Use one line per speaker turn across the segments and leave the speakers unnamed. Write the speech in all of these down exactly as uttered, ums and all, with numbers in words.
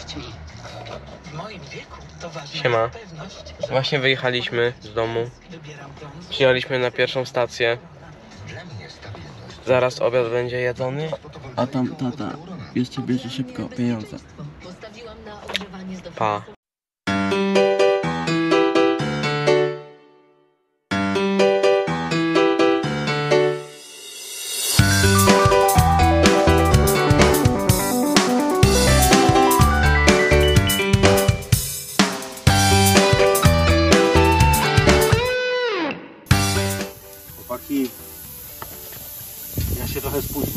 dziećmi. W moim wieku to ważna
Siema.
pewność, że
Właśnie wyjechaliśmy z domu. Przyjechaliśmy na pierwszą stację. Zaraz obiad będzie jedzony.
A tam tata jeszcze bierze szybko pieniądze.
Pa.
Chłopaki, ja się trochę spóźnię.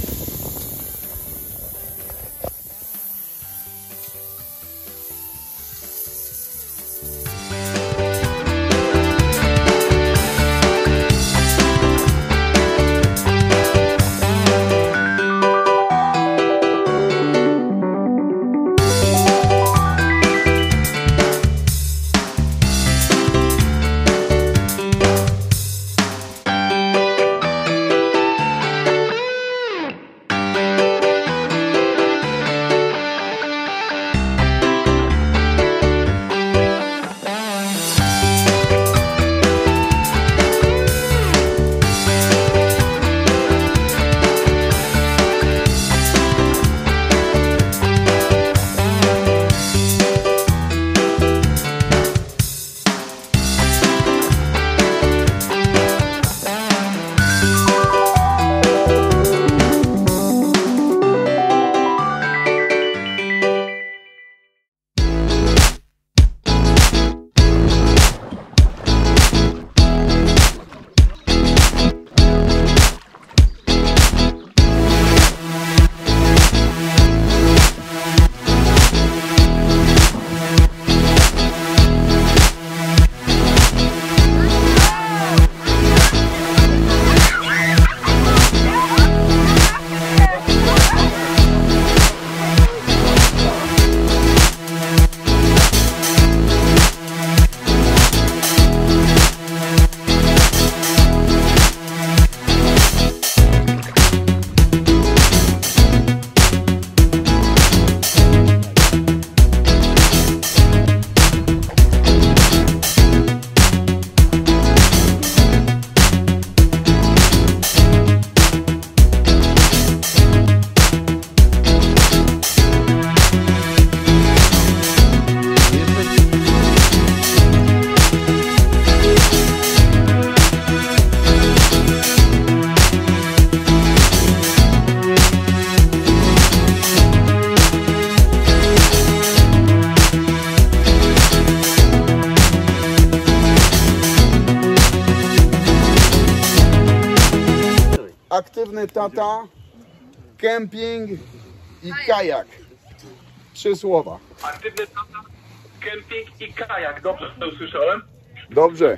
Aktywny tata, kemping i kajak. Trzy słowa.
Aktywny tata, kemping i kajak. Dobrze to usłyszałem?
Dobrze.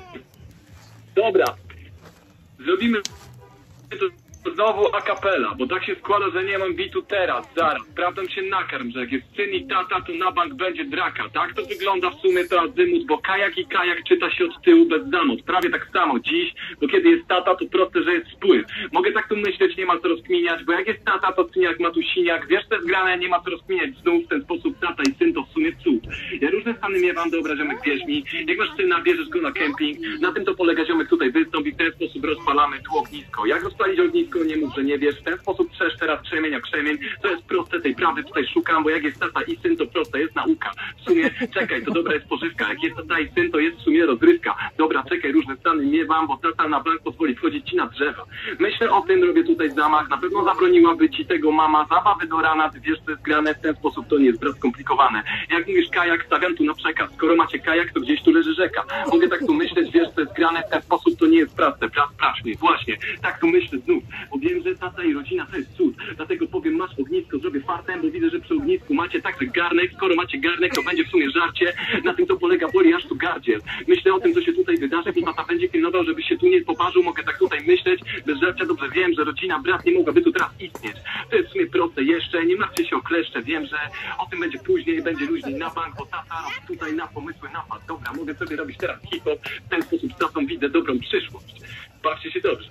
Dobra. Zrobimy to znowu a cappella, bo tak się składa, że nie mam bitu teraz, zaraz. Sprawdzam się nakarm, że jak jest syn i tata, to na bank będzie draka. Tak to wygląda w sumie to azymut, bo kajak i kajak czyta się od tyłu bez zamot. Prawie tak samo dziś, bo kiedy jest tata, to proste, że jest spływ. Mogę tak tu myśleć, nie ma co rozkminiać, bo jak jest tata, to syniak ma tu siniak. Wiesz, te zgrane, nie ma co rozkminiać znów. W ten sposób tata i syn to w sumie cud. Ja różne stany miewam, dobra, ziomek, wierz mi. Jak masz syna, bierzesz go na kemping. Na tym to polega, ziomek, tutaj wystąp i w ten sposób rozpalamy tu ognisko. Jak rozpalić ognisko? Nie mów, że nie wiesz. W ten sposób trzesz teraz krzemień, a krzemień to jest proste, tej prawdy tutaj szukam, bo jak jest tata i syn, to proste jest nauka. W sumie, czekaj, to dobra jest pożywka. Jak jest tata i syn, to jest w sumie rozrywka. Dobra, czekaj, różne stany miewam, bo tata na bank pozwoli wchodzić ci na drzewa. Myślę o tym, robię tutaj zamach. Na pewno zabroniłaby ci tego mama. Zabawy do rana, ty wiesz, co jest grane. W ten sposób to nie jest zbyt skomplikowane. Jak mówisz kajak, stawiam tu na przekaz. Skoro macie kajak, to gdzieś tu leży rzeka. Mogę tak tu myśleć, wiesz, co jest grane. W ten sposób to nie jest praste. Prac prasznie. Właśnie, tak tu myślę znów. Bo wiem, że tata i rodzina to jest cud. Dlatego powiem, masz ognisko, zrobię fartem, bo widzę, że przy ognisku macie także garnek. Skoro macie garnek, to będzie w sumie żarcie. Na tym to polega, boli aż tu gardziel. Myślę o tym, co się tutaj wydarzy, i tata będzie pilnował, żeby się tu nie poparzył. Mogę tak tutaj myśleć. Bez żarcia dobrze wiem, że rodzina, brat nie mogłaby tu teraz istnieć. To jest w sumie proste jeszcze. Nie martwcie się o kleszcze. Wiem, że o tym będzie później, będzie luźniej na bank, bo tata tutaj na pomysły napad. Dobra, mogę sobie robić teraz hip-hop. W ten sposób z tatą widzę dobrą przyszłość. Bawcie się dobrze.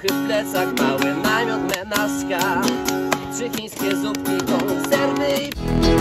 Ciuchy w plecach, mały namiot menaska, trzy chińskie zupki, konserwy i...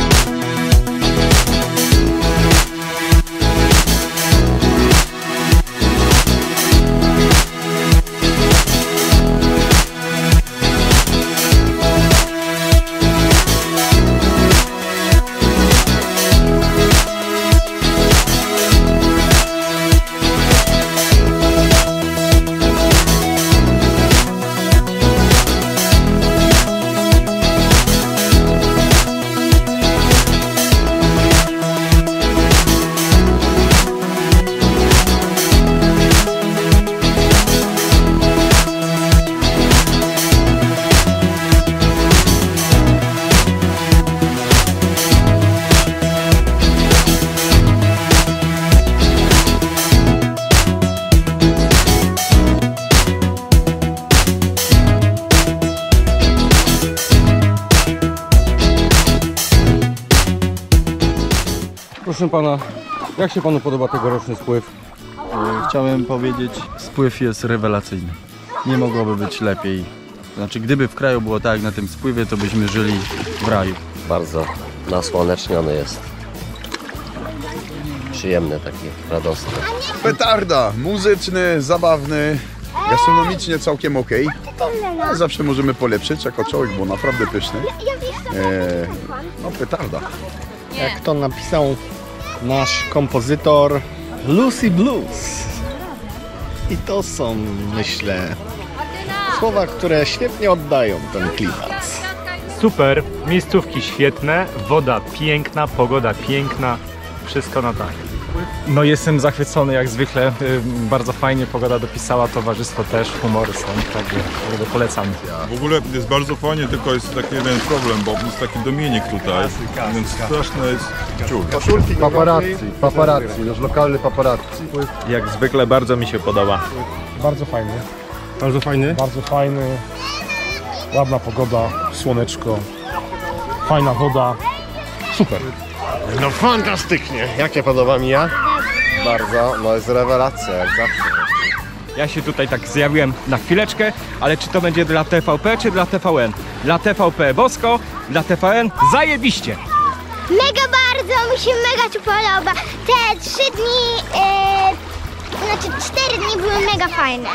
Proszę pana, jak się panu podoba tegoroczny spływ?
Chciałem powiedzieć, spływ jest rewelacyjny. Nie mogłoby być lepiej. Znaczy, gdyby w kraju było tak jak na tym spływie, to byśmy żyli w raju.
Bardzo nasłoneczniony jest. Przyjemny, taki radosny.
Petarda, muzyczny, zabawny, gastronomicznie całkiem ok. Zawsze możemy polepszyć jako człowiek, bo naprawdę pyszny. Eee, no petarda.
Jak to napisał nasz kompozytor, Lucy Blues. I to są, myślę, słowa, które świetnie oddają ten klimat.
Super, miejscówki świetne, woda piękna, pogoda piękna, wszystko na tak. No jestem zachwycony jak zwykle, bardzo fajnie pogoda dopisała, towarzystwo też, humory są, także polecam.
W ogóle jest bardzo fajnie, tylko jest taki jeden problem, bo jest taki Dominik tutaj, więc straszne jest ciul.
Paparazzi, paparazzi, nasz lokalny paparazzi.
Jak zwykle bardzo mi się podoba.
Bardzo fajny.
Bardzo fajny?
Bardzo fajny. Ładna pogoda, słoneczko, fajna woda. Super.
No fantastycznie. Jak się podoba mi ja?
Bardzo, no jest rewelacja, jak zawsze.
Ja się tutaj tak zjawiłem na chwileczkę, ale czy to będzie dla T V P, czy dla T V N? Dla T V P bosko, dla T V N zajebiście!
Mega bardzo, mi się mega tu podoba. Te trzy dni, yy, znaczy cztery dni były mega fajne.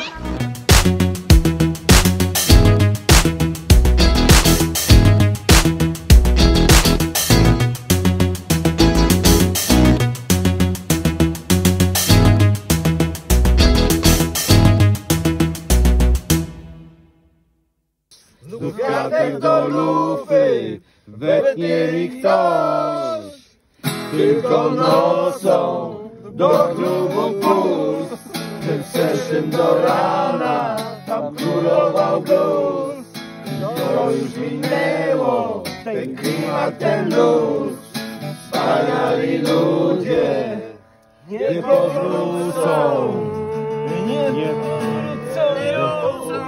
Kwiatek do lufy wetnie mi ktoś, tylko nocą do klubu puls, tym wczesnym do rana tam królował blues. To już minęło, ten klimat, ten luz, wspaniali ludzie nie powrócą, nie, nie powrócą.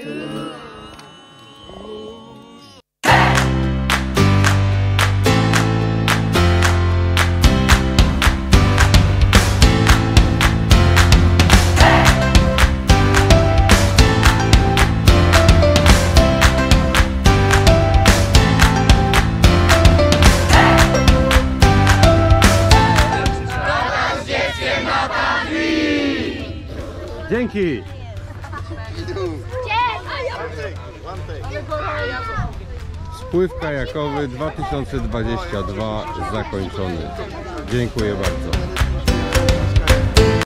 Dzięki! Spływ kajakowy dwa tysiące dwudziesty drugi zakończony. Dziękuję bardzo.